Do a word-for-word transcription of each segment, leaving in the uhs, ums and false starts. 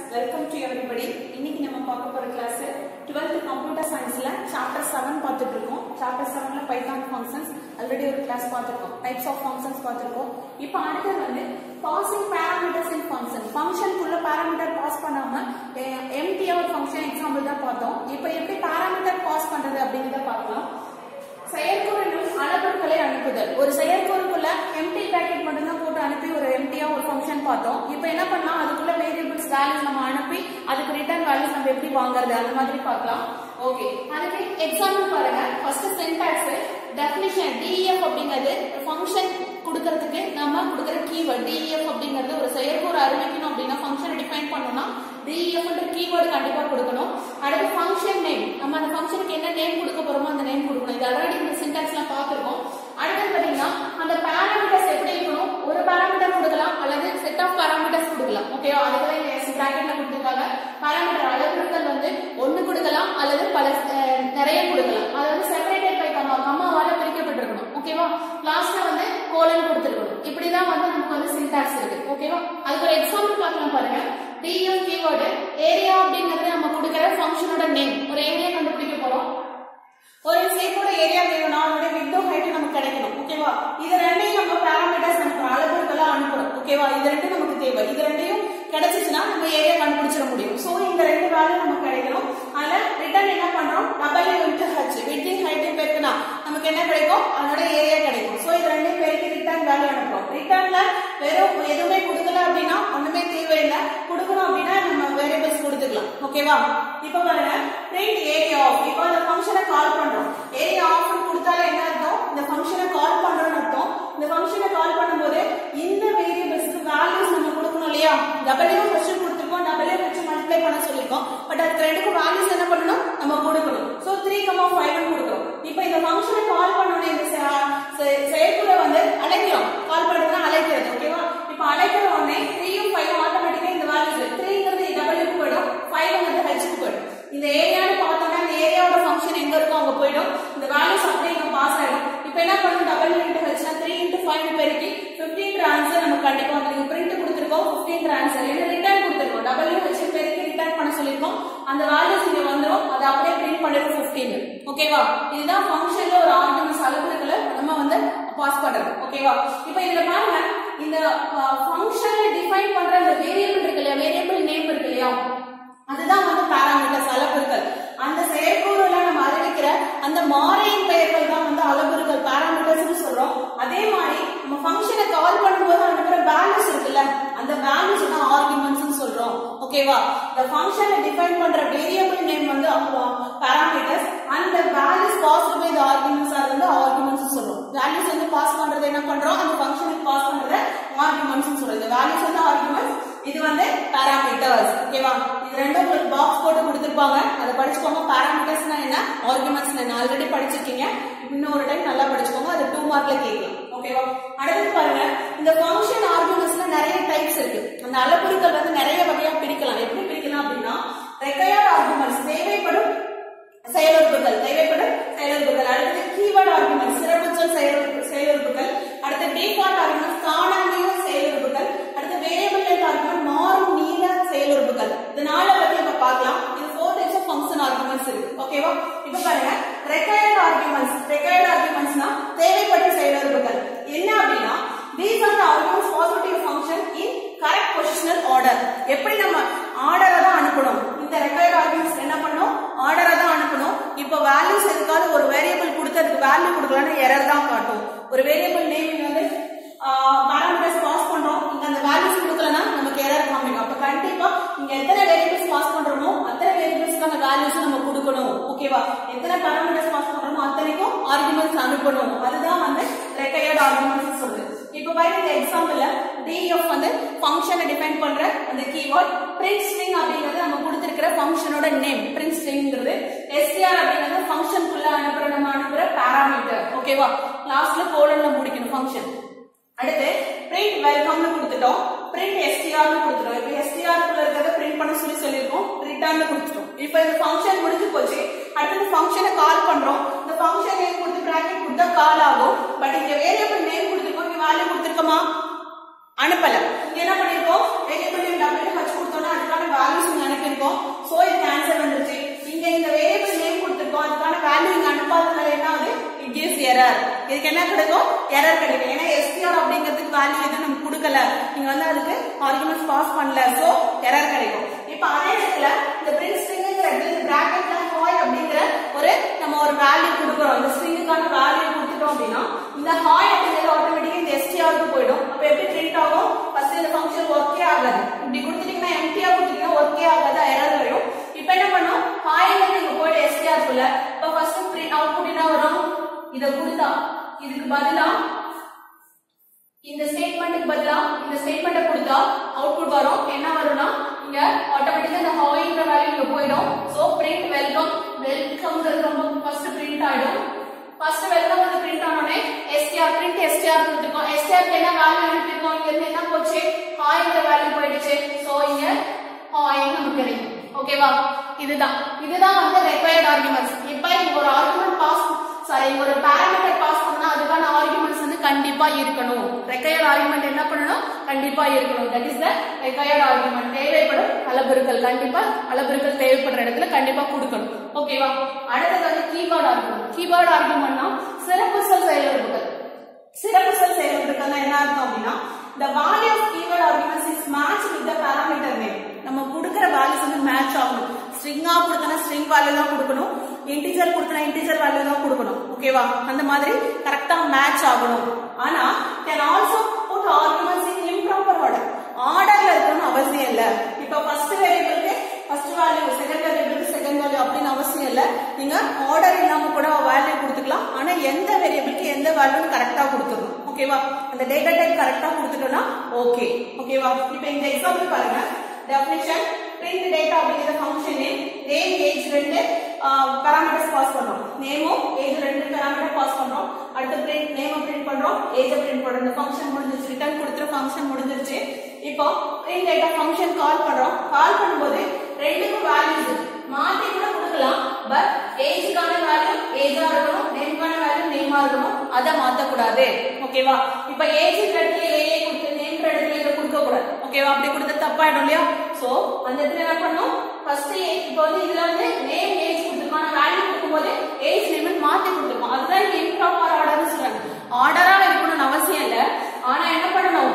welcome to everybody. இன்னைக்கு நம்ம பார்க்க போற கிளாஸ் twelfth கம்ப்யூட்டர் சயின்ஸ்ல சாப்டர் seven பார்த்துட்டு இருக்கோம். சாப்டர் seven ல பைதான் ஃபங்க்ஷன்ஸ் ஆல்ரெடி ஒரு கிளாஸ் பார்த்திருக்கோம். டைப்ஸ் ஆஃப் ஃபங்க்ஷன்ஸ் பார்த்திருக்கோம். இப்போ அடுத்து வந்து passing parameters in function. Function குள்ள பாராமீட்டர் பாஸ் பண்ணாம எம்டியா ஒரு ஃபங்க்ஷன் எக்ஸாம்பிள் தான் பார்த்தோம். இப்போ எப்படி பாராமீட்டர் பாஸ் பண்றது அப்படிங்கறத பார்க்கலாம். செயற்கூறினும் அளவுகளை அனுப்புதல். ஒரு செயற்கூறுக்குள்ள எம்டி பிராக்கெட் மட்டும் தான் போட்டு அனுப்பி ஒரு எம்டியா ஒரு ஃபங்க்ஷன் பார்த்தோம். இப்போ என்ன பண்ணலாம், அதுக்குள்ள வேரியபிள்ஸ் வேல்யூஸ் நம்ம அனுப்பி அதுக்கு ரிட்டர்ன் வேல்யூஸ் நம்ம எப்படி வாங்குறது அந்த மாதிரி பார்க்கலாம். ஓகே, அதுக்கு எக்ஸாம்பிள் பாருங்க. ஃபர்ஸ்ட் சின்டாக்ஸ் டெஃபினிஷன் டிஎஃப் அப்படிங்கிறது ஃபங்க்ஷன் கொடுக்கிறதுக்கு நம்ம கொடுக்கிற கீவேர்ட். டிஎஃப் அப்படிங்கிறது ஒரு செயற்கூறு அறிவிக்கணும் அப்படின்னா ஃபங்க்ஷனை டிஃபைன் பண்ணணும்னா டிஎஃப் என்ற கீவேர்டு கண்டிப்பா கொடுக்கணும். அடுத்து ஃபங்க்ஷன் நேம், நம்ம அந்த ஃபங்க்ஷனுக்கு என்ன நேம் கொடுக்க போறோமோ அந்த நேம் கொடுக்கணும். இது ஆல்ரெடி இந்த சின்டாக்ஸ்லாம் பார்த்திருக்கோம். அடுத்து பாத்தீங்கன்னா அந்த பாராமீட்டர்ஸ் எப்படி இருக்கணும், ஒரு பாராமீட்டர் கொடுக்கலாம் அல்லது செட் ஆஃப் பாராமீட்டர்ஸ் கொடுக்கலாம். ஓகேவா, அதுக்கு எஸ் பிராக்கெட்ல கொடுத்திருக்காங்க. பாராமீட்டர் அளவுகள் வந்து ஒன்னு கொடுக்கலாம் அல்லது பல நிறைய கொடுக்கலாம். அது வந்து செப்பரேட்டட் பை கமா, கமாவால பிரிக்கப்பட்டிருக்கணும். ஓகேவா, லாஸ்ட்ல வந்து கோலன் கொடுத்திருக்கணும். இப்படிதான் வந்து நமக்கு வந்து சின்டாக்ஸ் இருக்கு. ஓகேவா, அதுக்கு ஒரு எக்ஸாம்பிள் பார்க்கலாம் பாருங்க. டிஎஃப் கீவேர்டு ஏரியா அப்படிங்கிறது நம்ம கொடுக்கிற ஃபங்க்ஷனோட நேம். ஒரு ஏரியா கண்டுபிடிக்க போறோம். ஒரு ஷேப்போட ஏரியா வேணும்னா அதோட விண்டோ ஹைட் நமக்கு கிடைக்கணும். ஓகேவா, இது ரெண்டையும் நம்ம பாராமீட்டர்ஸ் அனுப்புறோம், அளவுகளா அனுப்புறோம். ஓகேவா, இது ரெண்டும் நமக்கு தேவை. இது ரெண்டையும் கிடைச்சிச்சுன்னா நம்ம ஏரியா கண்டுபிடிச்சிட முடியும். சோ இந்த ரெண்டு வேல்யூ நமக்கு கிடைக்கணும். அதுல ரிட்டர்ன் என்ன பண்றோம், double into H within height பெருக்குனா நமக்கு என்ன கிடைக்கும், அதோட ஏரியா கிடைக்கும். சோ இது ரெண்டையும் பெருக்கி ரிட்டர்ன் வேல்யூ அனுப்புறோம். ரிட்டர்ன்ல வெறும் எதுவுமே கொடுக்கல அப்படின்னா ஒண்ணுமே தேவையில்லை, கொடுக்கணும் அப்படின்னா நம்ம வேரியபிள்ஸ் கொடுத்துக்கலாம். ஓகேவா, இப்ப பாருங்க பிரிண்ட் ஏரியா ஆஃப். இப்போ அந்த ஃபங்க்ஷனை கால் பண்றோம். ஏரியா ஆஃப் கொடுத்தால என்ன அர்த்தம், இந்த ஃபங்க்ஷனை கால் பண்றோம்னு அர்த்தம். இந்த ஃபங்க்ஷனை கால் பண்ணும்போது இந்த வேரியபிள்ஸ்க்கு வேல்யூஸ் நம்ம கொடுக்கணும் இல்லையா. டபுள்யூ ஃபர்ஸ்ட் கொடுத்துருக்கோம், டபுள்யூ வச்சு மல்டிப்ளை பண்ண சொல்லிருக்கோம். பட் அதுக்கு ரெண்டுக்கும் வேல்யூஸ் என்ன பண்ணணும், நம்ம கொடுக்கணும். சோ த்ரீ கமா ஃபைவ் கொடுக்கிறோம். இப்போ இந்த ஃபங்க்ஷனை கால் பண்ணணும், இந்த செயற்கூறை வந்து அழைக்கிறோம். கால் பண்றதுன்னா அழைக்கிறது. ஓகேவா, இப்போ அழைக்கிற உடனே த்ரீயும் ஃபைவ் ஆட்டோமேட்டிக்கா இந்த வேல்யூஸ் த்ரீங்கிறது டபுள்யூக்கு போயிடும், ஃபைவ்ங்கிறது ஹெச்சுக்கு போயிடும். இந்த ஏரியான்னு பார்த்தோம்னா இந்த ஏரியாவோட ஃபங்க்ஷன் எங்க இருக்கோ அங்க போயிடும். இந்த வேல்யூஸ் அப்படியே இங்க பாஸ் ஆயிடும். இப்போ என்ன பண்ணணும், டபுள் இன்டு ஹெச்னா த்ரீ இன்டு ஃபைவ் பெருக்கி பிப்டீன் ஆன்சர் நமக்கு கண்டிப்பா வந்து பிரிண்ட் கொடுத்துருக்கோம். பிப்டீன் ஆன்சர் என்ன ரிட்டர்ன் கொடுத்துருக்கோம், டபுள்யூ ஹெச் பெருக்கி ரிட்டர்ன் பண்ண சொல்லிருக்கோம். அந்த வேல்யூஸ் இங்க வந்துடும், அதை அப்படியே பிரிண்ட் பண்ணிடும் பிப்டீன். ஓகேவா, இதுதான் ஃபங்க்ஷன்ல ஒரு ஆர்குமெண்ட்ஸ் அளவுகளை நம்ம வந்து பாஸ் பண்றது. ஓகேவா, இப்போ இதுல பாருங்க, இந்த ஃபங்க்ஷன்ல டிஃபைன் பண்ற அந்த வேரியபிள் இருக்கு இல்லையா, வேரியபிள் நேம் இருக்கு இல்லையா, அதுதான் வந்து பாராமீட்டர்ஸ் அளவுகள். அந்த செயற்கூறுல நம்ம அறிவிக்கிற அந்த மாறியின் பெயர்கள் தான் வந்து அளவுகள் பாராமீட்டர்ஸ் சொல்றோம். அதே மாதிரி நம்ம ஃபங்க்ஷனை கால் பண்ணும்போது அனுப்புற வேல்யூஸ் இருக்குல்ல, அந்த வேல்யூஸ் தான் ஆர்குமெண்ட்ஸ் சொல்றோம். ஓகேவா, இந்த ஃபங்க்ஷனை டிஃபைன் பண்ற வேரியபிள் நேம் வந்து பாராமீட்டர்ஸ், அந்த values passed by the arguments அது வந்து ஆர்குமெண்ட்ஸ் சொல்றோம். வேல்யூஸ் வந்து பாஸ் பண்றது என்ன பண்றோம், அந்த ஃபங்க்ஷனுக்கு பாஸ் பண்றத ஆர்குமெண்ட்ஸ் சொல்றோம். இந்த வேல்யூஸ் வந்து ஆர்குமெண்ட்ஸ், இது வந்து பாராமீட்டர்ஸ். ஓகேவா, இது ரெண்டும் உங்களுக்கு பாக்ஸ் போட்டு கொடுத்திருப்பாங்க, அதை படிச்சுக்கோங்க. பாராமீட்டர்ஸ்னா என்ன, ஆர்குமெண்ட்ஸ் என்ன ஆல்ரெடி படிச்சிருக்கீங்க. இன்னொரு டைம் நல்லா படிச்சுக்கோங்க, அது டூ மார்க்ல கேட்கலாம். ஓகேவா, அடுத்து பாருங்க, இந்த ஃபங்க்ஷன் ஆர்குமெண்ட்ஸ்ல நிறைய டைப்ஸ் இருக்கு. அந்த அளவுகள் வந்து நிறைய வகையா பிரிக்கலாம். எப்படி பிரிக்கலாம் அப்படின்னா, ரெக்வயர்ட் ஆர்குமெண்ட்ஸ் தேவைப்படும் செயலுறுப்புகள், தேவைப்படும் செயலுறுப்புகள். அடுத்து கீவேர்ட் ஆர்குமெண்ட்ஸ் சிறப்புச்சொல் செயலுறுப்புகள். அடுத்து டிஃபால்ட் ஆர்குமெண்ட்ஸ் காணாமைய செயலுறுப்புகள். அடுத்து வேரியபிள் லென்த் ஆர்குமெண்ட் மாறும் நீள செயலுறுப்புகள். இந்த நாளை பத்தி நம்ம பார்க்கலாம். இது four types of function arguments இருக்கு. ஓகேவா, இப்போ பாருங்க ரெக்வயர்ட் ஆர்குமெண்ட்ஸ். ரெக்வயர்ட் ஆர்குமெண்ட்ஸ்னா தேவைப்படும் செயலுறுப்புகள். என்ன அப்படின்னா, these are the arguments passed to a function in correct positional order. எப்படி நம்ம ஆர்டரை தான் அனுப்பணும். இந்த ரெக்வயர்ட் ஆர்குமெண்ட்ஸ் என்ன பண்ணணும், ஆர்டரை தான் அனுப்பணும். இப்போ வேல்யூஸ் எதுக்காவது ஒரு வேரியபிள் கொடுத்து அதுக்கு வேல்யூ கொடுக்கலாம்னு எரர் தான் காட்டும். ஒரு வேரியபிள் நேம் வந்து பாராமீட்டர்ஸ் பாஸ் பண்றோம், இங்க அந்த வேல்யூஸ் கொடுக்கலனா நமக்கு எரர் காமிக்கும். அப்ப கண்டிப்பா இங்க எத்தனை வேரியபிள்ஸ் பாஸ் பண்றோமோ அத்தனை வேரியபிள்ஸ்க்கான வேல்யூஸ் நம்ம கொடுக்கணும். ஓகேவா, எத்தனை பாராமீட்டர்ஸ் பாஸ் பண்றோமோ அத்தனைக்கும் ஆர்குமெண்ட்ஸ் அனுப்பணும். அதுதான் வந்து ரெக்வயர்ட் ஆர்குமெண்ட்ஸ் சொல்லுது. இப்போ பாருங்க, இந்த எக்ஸாம்பிள்ல டிஎஃப் வந்து ஃபங்க்ஷனை டிஃபைன் பண்ற அந்த கீவேர்ட். பிரிண்ட் ஸ்ட்ரிங் அப்படிங்கிறது நம்ம கொடுத்திருக்கிற ஃபங்க்ஷனோட நேம். பிரிண்ட் ஸ்ட்ரிங்ங்கிறது எஸ்டிஆர் அப்படிங்கிறது ஃபங்க்ஷனுக்குள்ள அனுப்புற நம்ம அனுப்புற பாராமீட்டர். ஓகேவா, லாஸ்ட்ல கோலன்ல முடிக்கணும் ஃபங்க்ஷன். அடுத்து பிரிண்ட் வெல்கம்னு கொடுத்துட்டோம், பிரிண்ட் எஸ்டிஆர்னு கொடுத்துட்டோம். இப்போ எஸ்டிஆர் குள்ள இருக்கிறத பிரிண்ட் பண்ண சொல்லி சொல்லிருக்கோம், ரிட்டர்ன் கொடுத்துட்டோம். இப்போ இந்த ஃபங்க்ஷன் முடிஞ்சு போச்சு. அடுத்து ஃபங்க்ஷனை கால் பண்றோம். இந்த ஃபங்க்ஷன் நேம் கொடுத்து பிராக்கெட் கொடுத்தா கால் ஆகும். பட் இங்க வேரியபிள் நேம் கொடுத்துருக்கோம், இங்க வேல்யூ கொடுத்துருக்கோமா, அனுப்பல. என்ன பண்ணிருக்கோம், வேரியபிள் நேம் டபுள்யூ ஹச் கொடுத்தோம்னா அதுக்கான வேல்யூஸ் இதுக்கு என்ன கிடைக்கும் எரர் கிடைக்கும் ஏன்னா எஸ்டிஆர் அப்படிங்கிறதுக்கு வேல்யூ எதுவும் நம்ம கொடுக்கல நீங்க வந்து அதுக்கு ஆர்குமெண்ட்ஸ் பாஸ் பண்ணல சோ எரர் கிடைக்கும் இப்ப அதே இடத்துல இந்த பிரிண்ட் ஸ்ட்ரிங்ங்கிற இடத்துல பிராக்கெட்ல ஹாய் அப்படிங்கிற ஒரு நம்ம ஒரு வேல்யூ கொடுக்குறோம் இந்த ஸ்ட்ரிங்குக்கான வேல்யூ கொடுத்துட்டோம் அப்படின்னா இந்த ஹாய் அப்படிங்கிறது ஆட்டோமேட்டிக்கா இந்த எஸ்டிஆருக்கு போயிடும் அப்ப எப்படி பிரிண்ட் ஆகும் ஃபர்ஸ்ட் இந்த ஃபங்க்ஷன் ஒர்க்கே ஆகாது இப்படி கொடுத்துட்டீங்கன்னா எம்டியா கொடுத்தீங்கன்னா ஒர்க்கே ஆகாது எரர் வரும் இப்போ என்ன பண்ணோம் ஹாய்ங்கிறது இங்க போயிட்டு எஸ்டிஆர் குள்ள இப்போ ஃபர்ஸ்ட் பிரிண்ட் அவுட்புட் என்ன வரும் இத கொடுத்தா இதுக்கு பதிலா இந்த ஸ்டேட்மென்ட்க்கு பதிலா இந்த ஸ்டேட்மென்ட்ட கொடுத்தா அவுட்புட் வரும் என்ன வரும்னா இங்க ஆட்டோமேட்டிக்கா இந்த ஹாய்ங்கிற வேல்யூ இங்க போய்டும் சோ பிரிண்ட் வெல்கம் வெல்கம்ங்கிறது ரொம்ப ஃபர்ஸ்ட் பிரிண்ட் ஆயிடும் ஃபர்ஸ்ட் வெல்கம் வந்து பிரிண்ட் ஆனோனே str பிரிண்ட் str கொடுத்துக்கோம் str க்கு என்ன வேல்யூ அனுப்பிருக்கோம் இங்க இருந்து என்ன போச்சு ஹாய்ங்கிற வேல்யூ போயிடுச்சு சோ இங்க ஹாய் நமக்கு கிடைக்கும் ஓகேவா இதுதான் இதுதான் வந்து ரெக்வயர்ட் ஆர்குமெண்ட்ஸ் இப்போ இங்க ஒரு ஆர்குமெண்ட் பாஸ் சாரி ஒரு பாராமீட்டர் பாஸ் பண்ணா அதுக்கான ஆர்குமெண்ட்ஸ் வந்து கண்டிப்பா இருக்கணும் ரெக்வயர்ட் ஆர்குமெண்ட் என்ன பண்ணனும் கண்டிப்பா இருக்கணும் that is the required argument தேவைப்படும் அளபெருக்கல் கண்டிப்பா அளபெருக்கல் தேவைப்படுற இடத்துல கண்டிப்பா கொடுக்கணும் ஓகேவா அடுத்து வந்து கீவேர்ட் ஆர்குமெண்ட் கீவேர்ட் ஆர்குமெண்ட்னா சிறப்பு சொல் செயல்படுத்தல் சிறப்பு சொல் செயல்படுத்தல்னா என்ன அர்த்தம் அப்படினா the value of keyword arguments is matched with the parameter name நம்ம கொடுக்கிற values வந்து மேட்ச் ஆகணும் ஸ்ட்ரிங்கா கொடுத்தனா ஸ்ட்ரிங் வேல்யூ தான் கொடுக்கணும் இன்டிஜர் கொடுத்தனா இன்டிஜர் வேல்யூ தான் கொடுக்கணும் ஓகேவா அந்த மாதிரி கரெக்ட்டா மேட்ச் ஆகணும் ஆனா can also put arguments in improper order ஆர்டர்ல இருக்கணும் அவசியம் இல்ல இப்போ ஃபர்ஸ்ட் வேரியபிளுக்கு ஃபர்ஸ்ட் வேல்யூ செகண்ட் வேரியபிளுக்கு செகண்ட் வேல்யூ அப்படின அவசியம் இல்ல நீங்க ஆர்டர் இல்லாம கூட வேல்யூ கொடுத்துக்கலாம் ஆனா எந்த வேரியபிளுக்கு எந்த வேல்யூன்னு கரெக்ட்டா கொடுத்துறணும் ஓகேவா அந்த டேட்டா டைப் கரெக்ட்டா கொடுத்துட்டோம்னா ஓகே ஓகேவா இப்போ இந்த எக்ஸாம்பிள் பாருங்க டெஃபினிஷன் print data அப்படிங்கிற ஃபங்க்ஷன் நேம் நேம் ஏஜ் ரெண்டு பாராமீட்டர்ஸ் பாஸ் பண்றோம் நேமும் ஏஜ் ரெண்டு பாராமீட்டர் பாஸ் பண்றோம் அடுத்து print நேம் பிரிண்ட் பண்றோம் ஏஜ் பிரிண்ட் பண்றோம் இந்த ஃபங்க்ஷன் முடிஞ்சிருச்சு ரிட்டர்ன் கொடுத்துற ஃபங்க்ஷன் முடிஞ்சிருச்சு இப்போ print data ஃபங்க்ஷன் கால் பண்றோம் கால் பண்ணும்போது ரெண்டுக்கும் வேல்யூஸ் மாத்தி கூட கொடுக்கலாம் பட் ஏஜ்க்கான வேல்யூ ஏஜா இருக்கணும் நேம்க்கான வேல்யூ நேமா இருக்கணும் அத மாத்த கூடாது ஓகேவா இப்போ ஏஜ் இடத்துல ஏஏ கொடுத்து நேம் இடத்துல இத கொடுக்க கூடாது ஓகேவா அப்படி கொடுத்தா தப்பாயிடும் இல்லையா சோ அந்த இடத்துல என்ன பண்ணனும் ஃபர்ஸ்ட் இப்போ வந்து இதுல வந்து நேம் ஏஜ் கொடுத்துமான வேல்யூ கொடுக்கும்போது ஏஜ் நேம் மாத்தி கொடுத்துப்போம் அதுதான் இம்ப்ராப்பர் ஆர்டர்னு சொல்றாங்க ஆர்டரா இருக்கணும்னு அவசியம் இல்ல ஆனா என்ன பண்ணணும்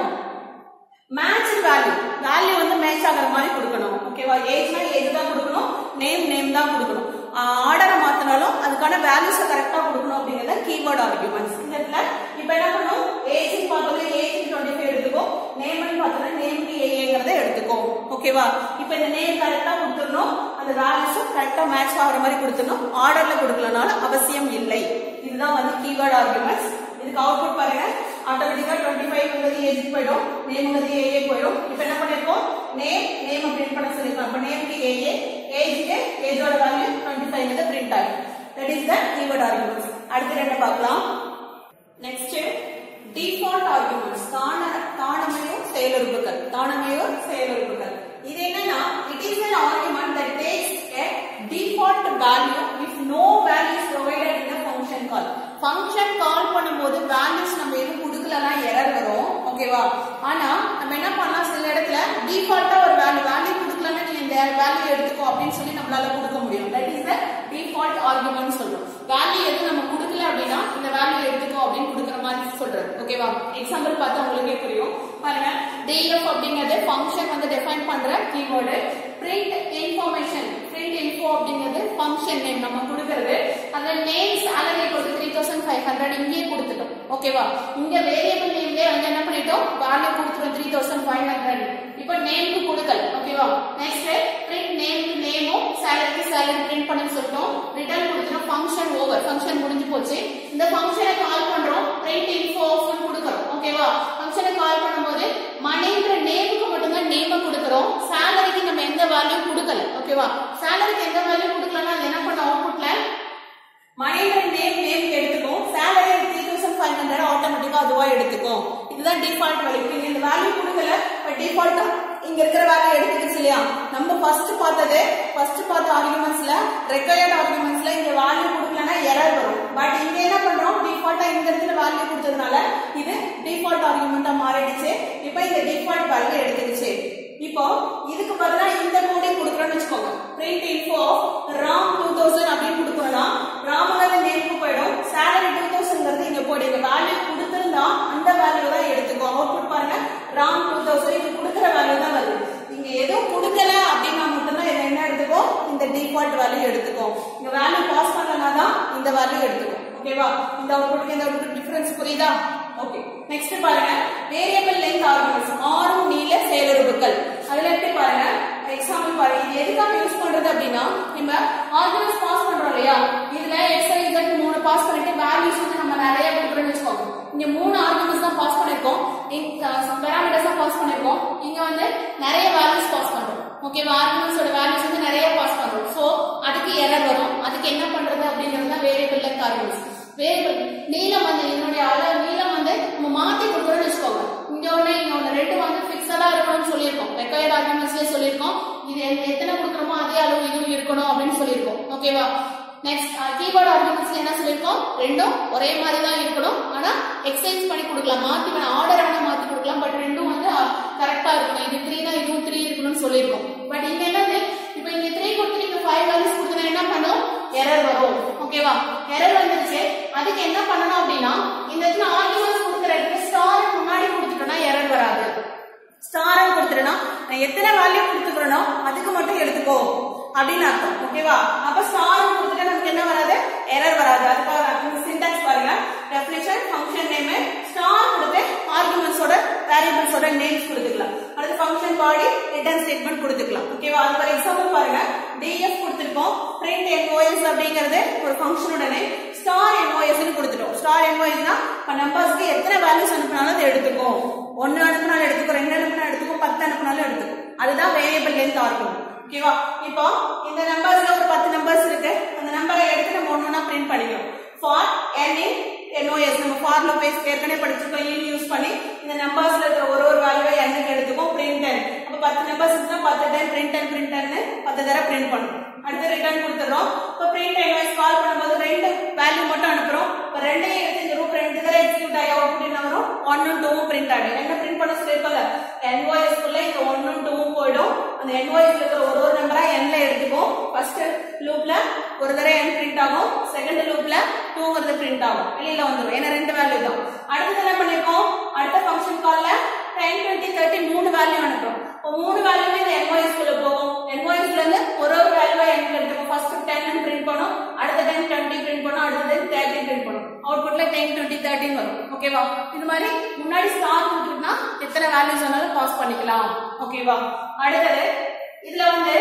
மேட்ச் வேல்யூ வேல்யூ வந்து மேட்ச் ஆகுற மாதிரி கொடுக்கணும் ஓகேவா ஏஜ்னா ஏஜ் தான் கொடுக்கணும் நேம் நேம் தான் கொடுக்கணும் ஆர்டரை மாத்தினாலும் அதுக்கான வேல்யூஸ் கரெக்ட்டா கொடுக்கணும் அப்படிங்கறத கீவேர்ட் ஆர்குமெண்ட்ஸ் இந்த இடத்துல இப்போ என்ன பண்ணனும் ஏஜ் பார்த்தோம்னா ஏஜ் இருபத்தி ஐந்து எடுத்துக்கோ நேம்னு பார்த்தோம்னா நேம்க்கு ஏஏங்கறத எடுத்துக்கோ ஓகேவா இப்போ இந்த நேம் கரெக்ட்டா கொடுத்துறணும் அந்த வேல்யூஸ் கரெக்ட்டா மேட்ச் ஆகுற மாதிரி கொடுத்துறணும் ஆர்டர்ல கொடுக்கலனால அவசியம் இல்லை இதுதான் வந்து கீவேர்ட் ஆர்குமெண்ட்ஸ் இதுக்கு அவுட்புட் பாருங்க ஆட்டோமேட்டிக்கா இருபத்தி ஐந்து வந்து ஏஜ் போய்டும் நேம் வந்து ஏஏ போய்டும் இப்போ என்ன பண்ணிருக்கோம் நேம் நேம் பிரிண்ட் பண்ண சொல்லிருக்கோம் அப்ப நேம்க்கு ஏஏ ஏஜ்க்கு ஏஜோட வேல்யூ இருபத்தி ஐந்து வந்து பிரிண்ட் ஆகும் that is the keyword arguments அடுத்து ரெண்டு பார்க்கலாம் நெக்ஸ்ட் டிஃபால்ட் ஆர்குமெண்ட்ஸ் தான தானமையும் செயலுறுப்புகள் தானமையும் செயலுறுப்புகள் இது என்னன்னா it is an argument that takes a default value if no value is provided in the function call function call பண்ணும்போது values நம்ம எதுவும் கொடுக்கலனா எரர் வரும் ஓகேவா ஆனா நம்ம என்ன பண்ணலாம் சில இடத்துல டிஃபால்ட்டா ஒரு வேல்யூ வேல்யூ கொடுக்கலனா நீ இந்த வேல்யூ எடுத்துக்கோ அப்படினு சொல்லி நம்மளால கொடுக்க முடியும் that is the default argument சொல்றோம் வேல்யூ எது நம்ம கொடுக்கல அப்படினா இந்த வேல்யூ எடுத்துக்கோ அப்படினு கொடுக்கிற மாதிரி சொல்றோம் ஓகேவா எக்ஸாம்பிள் பார்த்தா உங்களுக்கே புரியும் பாருங்க def அப்படிங்கிறது ஃபங்க்ஷன் வந்து டிஃபைன் பண்ற keyword print information print info அப்படிங்கிறது ஃபங்க்ஷன் நேம் நம்ம கொடுக்கிறது அதுல name salary equal to three thousand five hundred இங்கே கொடுத்துட்டோம் ஓகேவா இங்க வேரியபிள் நேம்லயே வந்து என்ன பண்ணிட்டோம் வேல்யூ கொடுத்துறோம் three thousand five hundred இப்போ நேம்க்கு கொடுக்கல் ஓகேவா நெக்ஸ்ட் print நேம்க்கு நேமும் salary salary print பண்ணி சொல்றோம் ரிட்டர்ன் கொடுத்துறோம் ஃபங்க்ஷன் ஓவர் ஃபங்க்ஷன் முடிஞ்சு போச்சு இந்த ஃபங்க்ஷனை கால் பண்றோம் print info னு கொடுக்கறோம் ஓகேவா ஃபங்க்ஷனை கால் பண்ணும்போது மணின்ற நேமுக்கு மட்டும் தான் நேம கொடுக்கறோம் சாலரிக்கு நம்ம எந்த வேல்யூ கொடுக்கல ஓகேவா சாலரிக்கு எந்த வேல்யூ கொடுக்கலனா என்ன பண்ண அவுட்புட்ல மணின்ற நேம் நேம் எடுத்துக்கும் salary three thousand five hundred ஆட்டோமேட்டிக்கா அதுவா எடுத்துக்கும் இதுதான் டிஃபால்ட் வேல்யூ நீங்க இந்த வேல்யூ கொடுக்கல பட் டிஃபால்ட்டா இங்க இருக்கிற வேல்யூ எடுத்துக்கிச்சு இல்லையா நம்ம ஃபர்ஸ்ட் பார்த்தது ஃபர்ஸ்ட் பார்த்த ஆர்குமெண்ட்ஸ்ல ரெக்வயர்ட் ஆர்குமெண்ட்ஸ்ல இந்த வேல்யூ கொடுக்கலனா எரர் வரும் பட் இங்க என்ன பண்றோம் டிஃபால்ட்டா இந்த இடத்துல வேல்யூ கொடுத்ததனால இது டிஃபால்ட் ஆர்குமெண்டா மாறிடுச்சு இப்போ இந்த டிஃபால்ட் வேல்யூ எடுத்துக்கிச்சு இப்போ இதுக்கு பதிலா இந்த கோடிங் கொடுக்கறோம்னு வெச்சுக்கோங்க print info ram two thousand அப்படினு கொடுக்கறோம்னா ராமங்கற நேம்க்கு போய்டும் salary two thousand ங்கிறது இங்க போடு இந்த வேல்யூ எடுத்துக்கும். ஓகேவா? இந்த அவுட்புட்க்கு இந்த அவுட்புட் டிஃபரன்ஸ் புரியுதா? ஓகே. நெக்ஸ்ட் பாருங்க வேரியபிள் லென்த் ஆர்குமெண்ட்ஸ் ஆரம் நீள செயலுறுப்புகள். அதுல எப்படி பாருங்க எக்ஸாம்பிள் பாருங்க. இது எதுக்காக யூஸ் பண்றது அப்படின்னா நம்ம ஆர்குமெண்ட்ஸ் பாஸ் பண்றோம் இல்லையா? இதுல x y z மூணு பாஸ் பண்ணிட்டு வேல்யூஸ் வந்து நம்ம நிறைய கொடுக்கறோம்னு வெச்சுக்கோங்க. இங்க மூணு ஆர்குமெண்ட்ஸ் தான் பாஸ் பண்ணிருக்கோம். இங்க பாராமீட்டர்ஸ் தான் பாஸ் பண்ணிருக்கோம். இங்க வந்து நிறைய வேல்யூஸ் பாஸ் பண்றோம். ஓகேவா? ஆர்குமெண்ட்ஸோட வேல்யூஸ் வந்து நிறைய பாஸ் பண்றோம். சோ அதுக்கு எரர் வரும். அதுக்கு என்ன பண்றது அப்படிங்கறது தான் வேரியபிள் லென்த் ஆர்குமெண்ட்ஸ். வேரியபிள் நீளம் வந்து இதனுடைய அளவு நீளம் வந்து நம்ம மாத்தி கொடுக்கறோம்னு வெச்சுக்கோங்க. இங்க ஒண்ணு இங்க ஒண்ணு ரெண்டு வந்து ஃபிக்ஸடா இருக்கணும்னு சொல்லிருக்கோம். ரெக்வயர்ட் ஆர்குமெண்ட்ஸ்லயே சொல்லிருக்கோம். இது எத்தனை கொடுக்கறோமோ அதே அளவு இதுவும் இருக்கணும் அப்படின்னு சொல்லிருக்கோம். ஓகேவா? நெக்ஸ்ட் கீவேர்ட் ஆர்குமெண்ட்ஸ்ல என்ன சொல்லிருக்கோம்? ரெண்டும் ஒரே மாதிரி தான் இருக்கணும். ஆனா எக்ஸ்சேஞ்ச் பண்ணி கொடுக்கலாம். மாத்தி ஆர்டர் வேணா மாத்தி கொடுக்கலாம். பட் ரெண்டும் வந்து கரெக்டா இருக்கணும். இது த்ரீ னா இதுவும் த்ரீ இருக்கணும்னு சொல்லிருக்கோம். பட் இங்க என்னது இப்போ இங்க த்ரீ கொடுத்து நீங்க ஃபைவ் வேல்யூஸ் கொடுத்தா என்ன பண்ணும்? எரர் வரும். ஓகேவா? எரர் வந்துருச்சு. அதுக்கு என்ன பண்ணணும் அப்படின்னா இந்த இடத்துல ஆர்குமெண்ட்ஸ் கொடுக்கறதுக்கு ஸ்டார் முன்னாடி கொடுத்துட்டோம்னா எரர் வராது. ஸ்டார் கொடுத்துட்டோம்னா நான் எத்தனை வேல்யூ கொடுத்துக்கிறேனோ அதுக்கு மட்டும் எடுத்துக்கோ அப்படின்னு அர்த்தம். ஓகேவா? அப்ப ஸ்டார் கொடுத்துட்டா நமக்கு என்ன வராது? எரர் வராது. அதுக்காக சின்டாக்ஸ் பாருங்க. டெஃபினிஷன் ஃபங்க்ஷன் நேம் ஸ்டார் கொடுத்து ஆர்குமெண்ட்ஸோட வேரியபிள்ஸோட நேம்ஸ் கொடுத்துக்கலாம். அடுத்து ஃபங்க்ஷன் பாடி ரிட்டர்ன் ஸ்டேட்மெண்ட் கொடுத்துக்கலாம். ஓகேவா? அது ஒரு எக்ஸாம்பிள் பாருங்க. df கொடுத்திருக்கோம். print nos அப்படிங்கிறது ஒரு ஃபங்க்ஷனோட நேம். ஸ்டார் nos னு கொடுத்துட்டோம். ஸ்டார் nos னா இப்ப நம்பர்ஸ்க்கு எத்தனை வேல்யூஸ் அனுப்புனாலும் அதை எடுத்துக்கும். ஒன்னு அனுப்புனாலும் எடுத்துக்கும், ரெண்டு அனுப்புனாலும் எடுத்துக்கும், பத்து அனுப்புனாலும் எடுத்துக்கும். அதுதான் வேரியபிள் லென்த் ஆர்குமெண்ட். ஓகேவா? இப்போ இந்த நம்பர்ஸ்ல ஒரு பத்து நம்பர்ஸ் இருக்கு. அந்த நம்பரை எடுத்து நம்ம ஒண்ணு ஒண்ணா பிரிண்ட் பண்ணிக்கலாம். ஃபார் n in nos நம்ம ஃபார் லூப் ஏற்கனவே படிச்சிருக்கோம். in யூஸ் பண்ணி இந்த நம்பர்ஸ்ல இருக்கிற ஒரு ஒரு வேல்யூவை n க்கு எடுத்துக்கும். print n. அப்ப பத்து நம்பர்ஸ் இருந்தா பத்து time print n print n னு பத்து தடவை பிரிண்ட் பண்ணும். அடுத்து ரிட்டர்ன் கொடுத்துறோம். இப்ப print nos கால் பண்ணும்போது ரெண்டு வேல்யூ மட்டும் அனுப்புறோம். இப்ப ரெண்டையும் எடுத்து இந்த ரூப் ரெண்டு தடவை எக்ஸிக்யூட் ஆகி அவுட்புட் என்ன வரும்? one and two பிரிண்ட் ஆகும். என்ன பிரிண்ட் பண்ண சொல்லிருக்கோம்ல? nos குள்ள இந்த one and two போய்டும். அந்த nos ல இருக்கிற ஒரு ஒரு நம்பரா n ல எடுத்துக்கும். ஃபர்ஸ்ட் லூப்ல ஒரு தடவை n பிரிண்ட் ஆகும். செகண்ட் லூப்ல two வரது பிரிண்ட் ஆகும். வெளியில வந்துரும். ஏன்னா ரெண்டு வேல்யூ தான். அடுத்து என்ன பண்ணிருக்கோம்? அடுத்த ஃபங்க்ஷன் கால்ல ten twenty thirty மூணு வேல்யூ அனுப்புறோம். இப்போ மூணு வேல்யூமே இந்த nos குள்ள போகும். nos ல இருந்து ஒரு ஒரு வேல்யூவை n க்கு எடுத்துக்கும். ஃபர்ஸ்ட் ten னு பிரிண்ட் பண்ணும். அடுத்த டைம் twenty பிரிண்ட் பண்ணும். அடுத்த டைம் thirty பிரிண்ட் பண்ணும். அவுட்புட்ல ten twenty thirty வரும். ஓகேவா? இது மாதிரி முன்னாடி ஸ்டார் கொடுத்துட்டா எத்தனை வேல்யூஸ் வேணாலும் பாஸ் பண்ணிக்கலாம். ஓகேவா? அடுத்து இதுல வந்து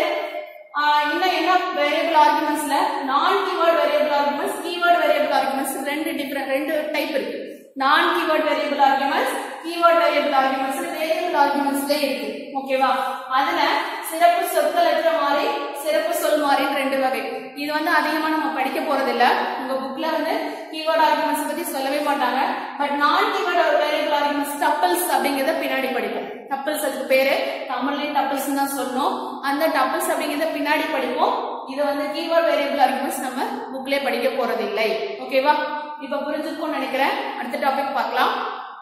இன்னும் என்ன வேரியபிள் ஆர்குமெண்ட்ஸ்ல non keyword variable arguments, keyword variable arguments ரெண்டு டிஃபரண்ட் ரெண்டு டைப் இருக்கு. Non keyword variable arguments, keyword variable arguments variable ஆர்குமெண்ட்ஸ்ல இருக்கு. ஓகேவா? அதுல சிறப்பு சொற்கள் அற்ற மாதிரி சிறப்பு சொல் மாதிரி ரெண்டு வகை. இது வந்து அதிகமா நம்ம படிக்க போறது இல்ல. உங்க புக்ல வந்து கீவேர்ட் ஆர்குமெண்ட்ஸ் பத்தி சொல்லவே மாட்டாங்க. பட் நான் கீவேர்ட் வேரியபிள் ஆர்குமெண்ட்ஸ் டப்பிள்ஸ் அப்படிங்கறத பின்னாடி படிப்போம். டப்பிள்ஸ் அதுக்கு பேரு தமிழ்லயும் டப்பிள்ஸ் தான் சொல்லணும். அந்த டப்பிள்ஸ் அப்படிங்கறத பின்னாடி படிப்போம். இது வந்து கீவேர்ட் வேரியபிள் ஆர்குமெண்ட்ஸ் நம்ம புக்லயே படிக்க போறது இல்லை. ஓகேவா? இப்ப புரிஞ்சுக்கோன்னு நினைக்கிறேன். அடுத்த டாபிக் பார்க்கலாம்.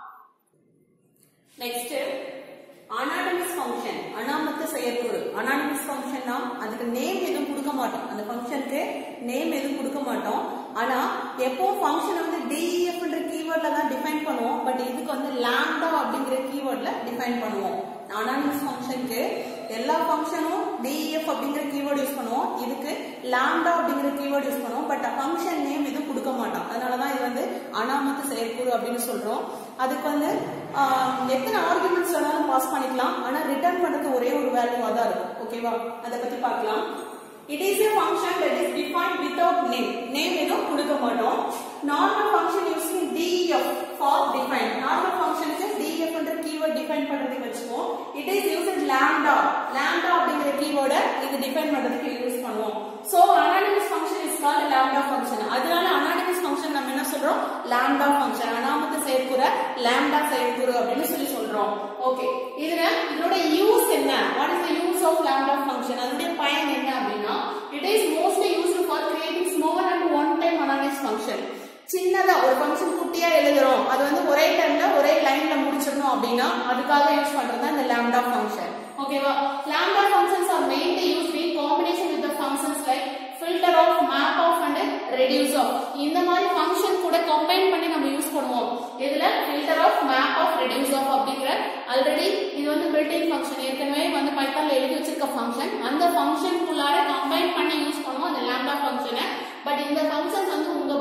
நெக்ஸ்ட் அனானிமஸ் ஃபங்க்ஷன், அனாமத்து செயற்குறு. அனானிமஸ் ஃபங்க்ஷன்னா அதுக்கு நேம் எதுவும் கொடுக்க மாட்டோம். அந்த ஃபங்க்ஷனுக்கு நேம் எதுவும் கொடுக்க மாட்டோம். ஆனா எப்போ ஃபங்க்ஷன் வந்து def என்ற கீவேர்ட்ல தான் டிஃபைன் பண்ணுவோம். பட் இதுக்கு வந்து lambda அப்படிங்கிற கீவேர்ட்ல டிஃபைன் பண்ணுவோம். அனானிமஸ் ஃபங்க்ஷனுக்கு எல்லா ஃபங்க்ஷனும் def அப்படிங்கிற கீவேர்ட் யூஸ் பண்ணுவோம். இதுக்கு lambda அப்படிங்கிற கீவேர்ட் யூஸ் பண்ணுவோம். பட் ஃபங்க்ஷன் நேம் எதுவும் கொடுக்க மாட்டோம். அதனாலதான் இது வந்து அனாமத்து செயற்குறு அப்படின்னு சொல்றோம். அதுக்கு வந்து எத்தனை ஆர்குமெண்ட்ஸ் வேணாலும் பாஸ் பண்ணிக்கலாம். ஆனா ரிட்டர்ன் பண்றது ஒரே ஒரு வேல்யூவா தான் இருக்கும். ஓகேவா? அதை பத்தி பார்க்கலாம். It is a function that is defined without name. Name எதுவும் கொடுக்க மாட்டோம். Normal function using def for define. Normal function க்கு def என்ற keyword define பண்றதுக்கு வெச்சுப்போம். It is used lambda. Lambda அப்படிங்கிற keyword இது define பண்றதுக்கு யூஸ் பண்ணுவோம். So anonymous function is called lambda function. அதனால anonymous function நம்ம என்ன சொல்றோம்? lambda function. அனாமத்து செயற்குற lambda செயற்குறு அப்படின்னு சொல்லி சொல்றோம். ஓகே. இதுல இதோட யூஸ் என்ன? What is the use of lambda function? அதோட பயன் என்ன அப்படினா it is mostly used for creating small and one time anonymous function. சின்னதா ஒரு ஃபங்க்ஷன் குட்டியா எழுதுறோம். அது வந்து ஒரே டைம்ல ஒரே லைன்ல முடிச்சிடணும் அப்படினா அதுக்காக யூஸ் பண்றது தான் இந்த lambda function. ஓகேவா? lambda functions are mainly used in combination with the functions like filter off, map off and reduce off. இந்த மாதிரி ஃபங்க்ஷன் கூட கம்பைன் பண்ணி நம்ம யூஸ் பண்ணுவோம். இதுல filter off, map off, reduce off அப்படிங்கற ஆல்ரெடி இது வந்து built-in ஃபங்க்ஷன். ஏற்கனவே வந்து பைத்தான்ல எழுதி வச்சிருக்க ஃபங்க்ஷன். அந்த ஃபங்க்ஷன் குள்ளார கம்பைன் பண்ணி யூஸ் பண்ணுவோம் அந்த lambda ஃபங்க்ஷனை. பட் இந்த ஃபங்க்ஷன்ஸ் வந்து உங்க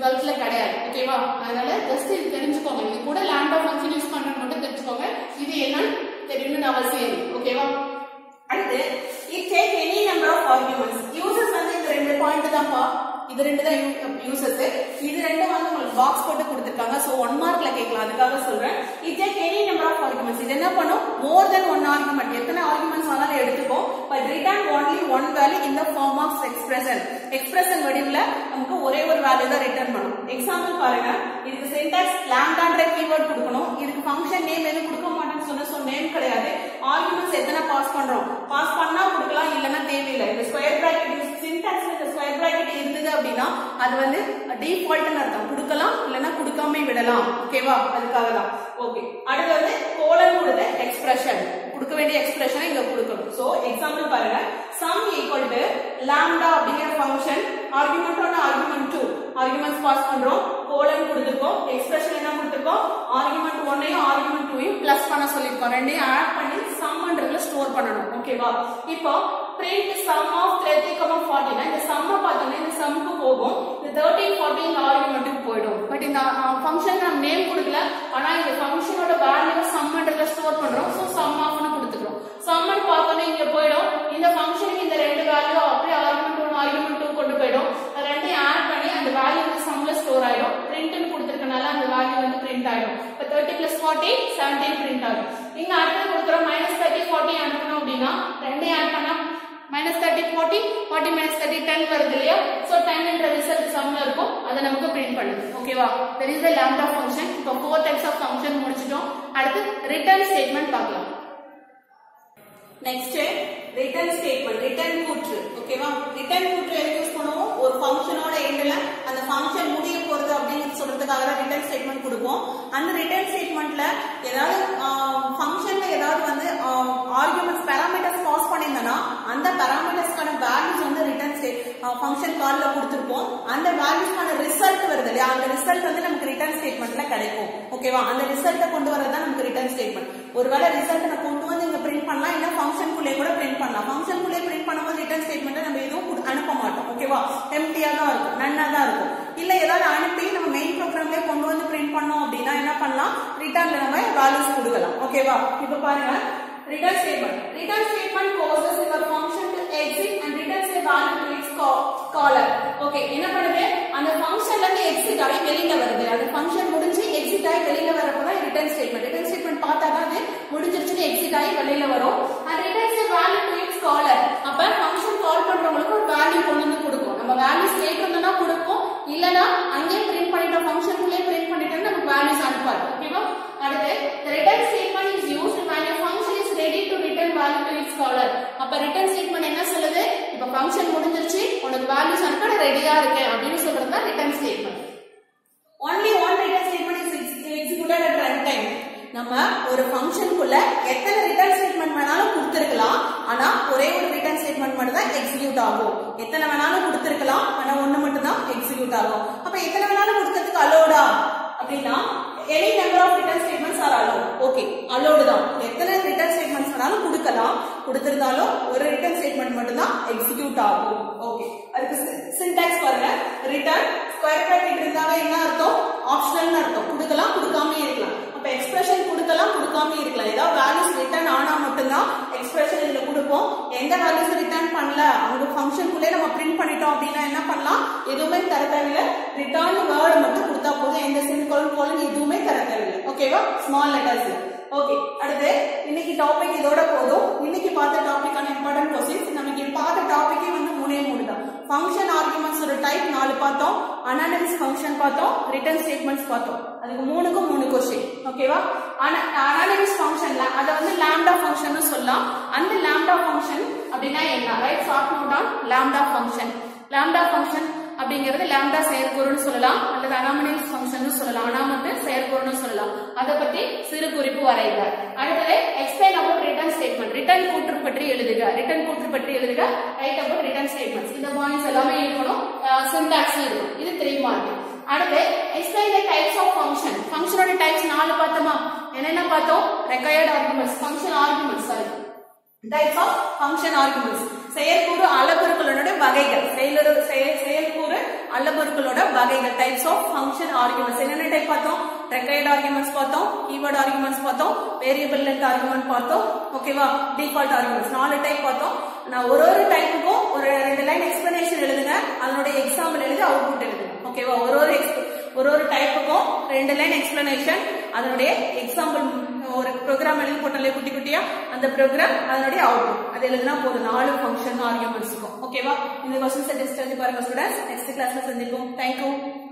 டுவெல்த்ல கிடையாது. ஓகேவா? அதனால ஜஸ்ட் இது தெரிஞ்சுக்கோங்க. இது கூட லாம்டா ஃபங்க்ஷன் யூஸ் பண்றது மட்டும் தெரிஞ்சுக்கோங்க. இது என்னன்னு தெரியணும்னு அவசியம் இல்லை. ஓகேவா? அடுத்து it take any number of arguments. Uses வந்து இந்த ரெண்டு பாயிண்ட் தான்ப்பா. இது ரெண்டு தான் யூசஸ். இது ரெண்டு வந்து உங்களுக்கு பாக்ஸ் போட்டு கொடுத்திருக்காங்க. சோ ஒன் மார்க்ல கேட்கலாம். அதுக்காக சொல்றேன். it take any number of arguments. இது என்ன பண்ணும்? more than one argument. எத்தனை ஆர்குமெண்ட்ஸ் வேணாலும் எடுத்துக்கும். but return only one value in the form of expression. expression வடிவுல நமக்கு ஒரே ஒரு வேல்யூ தான் ரிட்டர்ன் பண்ணும். எக்ஸாம்பிள் பாருங்க. இதுக்கு சின்டாக்ஸ் lambdaன்ற கீவேர்ட் கொடுக்கணும். இதுக்கு ஃபங்க்ஷன் நேம் எதுவும் கொடுக்க மாட்டேன்னு சொன்னா சோ நேம் கிடையாது. ஆர்குமெண்ட்ஸ் எத்தனை பாஸ் பண்றோம்? பாஸ் பண்ணா கொடுக்கலாம், இல்லனா தேவையில்லை. இந்த ஸ்கொயர் பிராக்கெட் சின்டாக்ஸ்ல இந்த ஸ்கொயர் பிராக்கெட் இருந்தது அப்படின்னா அது வந்து டிஃபால்ட்னு அர்த்தம். கொடுக்கலாம் இல்லனா கொடுக்காம விடலாம். ஓகேவா? அதுக்காக தான். ஓகே. அடுத்து வந்து கோலன் கொடுத்த எக்ஸ்பிரஷன். கொடுக்க வேண்டிய எக்ஸ்பிரஷனை இங்க கொடுக்கணும். சோ எக்ஸாம்பிள் பாருங்க. sum equal to lambda அப்படிங்கிற ஃபங்க்ஷன் ஆர்குமெண்ட் ஒன்று ஆர்குமெண்ட் டூ ஆர்குமெண்ட்ஸ் பாஸ் பண்றோம். கோலன் கொடுத்திருக்கோம். எக்ஸ்பிரஷன் என்ன கொடுத்திருக்கோம்? ஆர்குமெண்ட் ஒன்னையும் ஆர்குமெண்ட் டூவையும் பிளஸ் பண்ண சொல்லிருக்கோம். ரெண்டையும் ஆட் பண்ணி சம்ன்றதுல ஸ்டோர் பண்ணணும். ஓகேவா? இப்போ print sum of thirty, forty. இந்த sum பார்த்தோம்னா இந்த sumக்கு போகும். இந்த thirteen, forty இந்த ஆர்குமெண்ட்க்கு போய்டும். பட் இந்த ஃபங்க்ஷன் நம்ம நேம் கொடுக்கல. ஆனா இந்த ஃபங்க்ஷனோட வேல்யூவை சம்ன்றதுல ஸ்டோர் பண்றோம். சோ sum of னு கொடுத்துறோம். sum ன்னு பார்த்தோம்னா இங்க போய்டும். இந்த ஃபங்க்ஷனுக்கு இந்த ரெண்டு வேல்யூ அப்படியே ஆர்குமெண்ட் ஒன்று ஆர்குமெண்ட் டூ கொண்டு போய்டும். ரெண்டையும் ஆட் பண்ணி அந்த வேல்யூ வந்து சம்ல ஸ்டோர் ஆயிடும். print ன்னு கொடுத்திருக்கனால அந்த வேல்யூ வந்து print ஆயிடும். இப்போ thirty plus forty, seventeen print ஆகும். இங்க அடுத்து கொடுத்துறோம் minus thirty, forty அனுப்பணும் அப்படினா ரெண்டையும் ஆட் பண்ணா minus thirty, forty, forty minus thirty, ten வருது இல்லையா? சோ ten என்ற ரிசல்ட் சம்ல இருக்கும். அத நமக்கு பிரிண்ட் பண்ணுது. ஓகேவா? that is the lambda function. இப்போ four types of function முடிச்சிட்டோம். அடுத்து ரிட்டர்ன் ஸ்டேட்மென்ட் பார்க்கலாம். நெக்ஸ்ட் ரிட்டர்ன் ஸ்டேட்மென்ட், ரிட்டர்ன் கூற்று. ஓகேவா? ரிட்டர்ன் கூற்று எதுக்கு யூஸ் பண்ணுவோம்? ஒரு ஃபங்க்ஷனோட எண்ட்ல அந்த ஃபங்க்ஷன் முடிய போறது அப்படின்னு சொல்றதுக்காக தான் ரிட்டர்ன் ஸ்டேட்மென்ட் கொடுப்போம். அந்த ரிட்டர்ன் ஸ்டேட்மென்ட்ல ஏதாவது ஃபங்க்ஷன்ல ஏதாவது வந்து ஆர்குமெண்ட்ஸ் பாராமீட்டர்ஸ் பாஸ் பண்ணிருந்தனா அந்த பாராமீட்டர்ஸ்க்கான வேல்யூஸ் வந்து ரிட்டர்ன் ஸ்டேட் ஃபங்க்ஷன் கால்ல கொடுத்திருப்போம். அந்த வேல்யூஸ்க்கான ரிசல்ட் வருது இல்லையா? அந்த ரிசல்ட் வந்து நமக்கு ரிட்டர்ன் ஸ்டேட்மென்ட்ல கிடைக்கும். ஓகேவா? அந்த ரிசல்ட்டை கொண்டு வரது தான் நமக்கு ரிட்டர்ன் ஸ்டேட்மென்ட். ஒருவேளை ரிசல்ட் நான் கொண்டு வந்து இங்க பிரிண்ட் பண்ணலாம், இல்ல ஃபங்க்ஷனுக்குள்ளே கூட பிரிண்ட் பண்ணலாம். ஃபங்க்ஷனுக்குள்ளே பிரிண்ட் பண்ணும்போது ரிட்டர்ன் ஸ்டேட்மெண்ட் நம்ம எதுவும் அனுப்ப மாட்டோம். ஓகேவா? எம்டியா தான் இருக்கும், நன்னா தான் இருக்கும். இல்ல ஏதாவது அனுப்பி நம்ம மெயின் ப்ரோக்ராம்லயே கொண்டு வந்து பிரிண்ட் பண்ணோம் அப்படின்னா என்ன பண்ணலாம்? ரிட்டர்ன்ல நம்ம வேல்யூஸ் கொடுக்கலாம். ஓகேவா? இப்போ பாருங்க return statement. Return statement causes your function to exit and returns a value to its caller. Okay, என்ன பண்ணுது? அந்த ஃபங்க்ஷன்ல இருந்து எக்ஸிட் ஆகி வெளியில வருது. அந்த ஃபங்க்ஷன் முடிஞ்சு எக்ஸிட் ஆகி வெளியில வரப்ப தான் ரிட்டர்ன் ஸ்டேட்மென்ட். ரிட்டர்ன் ஸ்டேட்மென்ட் பார்த்தா தான் அது முடிஞ்சிருச்சுன்னு எக்ஸிட் ஆகி வெளியில வரும். and returns a value to its caller. அப்ப ஃபங்க்ஷன் கால் பண்றவங்களுக்கு ஒரு வேல்யூ கொண்டு வந்து கொடுக்கும். நம்ம வேல்யூஸ் கேட்கறதுனா கொடுப்போம், இல்லனா அங்கே பிரிண்ட் பண்ணிட்ட ஃபங்க்ஷனுக்குள்ளே பிரிண்ட் பண்ணிட்டா நமக்கு வேல்யூஸ் அனுப்பாது. ஓகேவா? அடுத்து the return statement is used when a function is ready to return value to its caller. அப்ப return statement என்ன சொல்லுது? இப்ப ஃபங்க்ஷன் முடிஞ்சிருச்சு, உனக்கு வேல்யூஸ் அனுப்ப ரெடியா இருக்கேன் அப்படின்னு சொல்றது தான் return statement. Only one return statement is executed at runtime. நம்ம ஒரு ஃபங்க்ஷனுக்குள்ள எத்தனை ரிட்டர்ன் ஸ்டேட்மென்ட் வேணாலும் கொடுத்திருக்கலாம், ஆனா ஒரே ஒரு ரிட்டர்ன் ஸ்டேட்மென்ட் மட்டும் தான் எக்ஸிக்யூட் ஆகும். எத்தனை வேணாலும் கொடுத்திருக்கலாம், ஆனா ஒன்னு மட்டும் தான் எக்ஸிக்யூட் ஆகும். அப்ப எத்தனை வேணாலும் கொடுக்கிறதுக்கு அலோடா அப்படின்னா any number of return statements are allowed. Okay, allowed தான். எத்தனை return statements வேணாலும் கொடுக்கலாம், கொடுத்திருந்தாலும் ஒரு return statement மட்டும் தான் எக்ஸிக்யூட் ஆகும். ஓகே, அதுக்கு சின்டாக்ஸ் பாருங்க. ரிட்டர்ன் ஸ்கொயர் பிராக்கெட் இருந்தாவே என்ன அர்த்தம்? ஆப்ஷனல்னு அர்த்தம். கொடுக்கலாம், கொடுக்காம இருக்கலாம். அப்ப எக்ஸ்பிரஷன் கொடுக்கலாம், கொடுக்காம இருக்கலாம். ஏதாவது வேல்யூஸ் ரிட்டர்ன் ஆனா மட்டும் தான் எக்ஸ்பிரஷன் இதுல கொடுப்போம். எந்த வேல்யூஸ் ரிட்டர்ன் பண்ணல, அவங்க ஃபங்க்ஷனுக்குள்ளே நம்ம பிரிண்ட் பண்ணிட்டோம் அப்படின்னா என்ன பண்ணலாம்? எதுவுமே தர தேவையில்லை, ரிட்டர்ன் வேர்ட் மட்டும் கொடுத்தா போதும். எந்த செமிகோலன் கோலன் எதுவுமே தர தேவையில்லை. ஓகேவா? Small letters. ஓகே, அடுத்து இன்னைக்கு டாபிக் இதோட போதும். இன்னைக்கு பார்த்த டாபிக்கான இம்பார்ட்டன்ட் கொஸ்டின்ஸ். நமக்கு பார்த்த டாபிக்கே வந்து மூணே மூணு தான். ஃபங்க்ஷன் ஆர்குமெண்ட்ஸ் ஒரு டைப் நாலு பார்த்தோம், அனாலிசிஸ் ஃபங்க்ஷன் பார்த்தோம், ரிட்டர்ன் ஸ்டேட்மெண்ட்ஸ் பார்த்தோம். அதுக்கு மூணுக்கும் மூணு கொஸ்டின். ஓகேவா? அனாலிசிஸ் ஃபங்க்ஷன்ல அத வந்து லாம்டா ஃபங்க்ஷன் சொல்லலாம். அந்த லாம்டா ஃபங்க்ஷன் அப்படின்னா என்ன? Right, short note on lambda function. Lambda function அப்படிங்கிறது லாம்டா செயற்கூறுன்னு சொல்லலாம், அல்லது அனாமலிஸ் ஃபங்க்ஷன் சொல்லலாம், அனாமத்து செயற்கூறுன்னு சொல்லலாம். அத பத்தி சிறு குறிப்பு வரைக. அடுத்தது explain about return statement. Return கூற்று பற்றி எழுதுக. ரிட்டர்ன் கூற்று பற்றி எழுதுக. Write about return statements. இந்த பாயிண்ட்ஸ் எல்லாமே இருக்கணும், சின்டாக்ஸ் இருக்கும். இது த்ரீ மார்க். அடுத்து explain the types of function. ஃபங்க்ஷனோட டைப்ஸ் நாலு பார்த்தோமா? என்னென்ன பார்த்தோம்? Required arguments, function arguments, sorry, types of function arguments. செயற்கூறு அளபொருட்களோட வகைகள் செயலொரு செயற்கூறு அளபொருட்களோட வகைகள் டைப்ஸ் ஆஃப் ஃபங்க்ஷன் ஆர்குமெண்ட்ஸ் என்னென்ன டைப் பார்த்தோம் ரெக்கையர்ட் ஆர்குமெண்ட்ஸ் பார்த்தோம் கீவேர்ட் ஆர்குமெண்ட்ஸ் பார்த்தோம் வேரியபிள் லென்த் ஆர்குமெண்ட் பார்த்தோம் ஓகேவா டிஃபால்ட் ஆர்குமெண்ட்ஸ் நாலு டைப் பார்த்தோம் நான் ஒரு ஒரு டைப்புக்கும் ஒரு ரெண்டு லைன் எக்ஸ்பிளனேஷன் எழுதுங்க அதனுடைய எக்ஸாம்பிள் எழுதி அவுட்புட் எழுதுங்க ஓகேவா ஒரு ஒரு ஒரு ஒரு டைப்புக்கும் ரெண்டு லைன் எக்ஸ்பிளனேஷன் அதனுடைய எக்ஸாம்பிள் ஒரு ப்ரோக்ராம் எழுதி போட்டாலே குட்டி குட்டியா அந்த ப்ரோக்ராம் அதனுடைய அவுட்புட் அது எழுதுனா போதும் நாலு ஃபங்க்ஷன் ஆர்குமெண்ட்ஸ்க்கும் ஓகேவா இந்த क्वेश्चंस டெஸ்ட் எழுதி பாருங்க ஸ்டூடண்ட்ஸ் நெக்ஸ்ட் கிளாஸ்ல சந்திப்போம் थैंक यू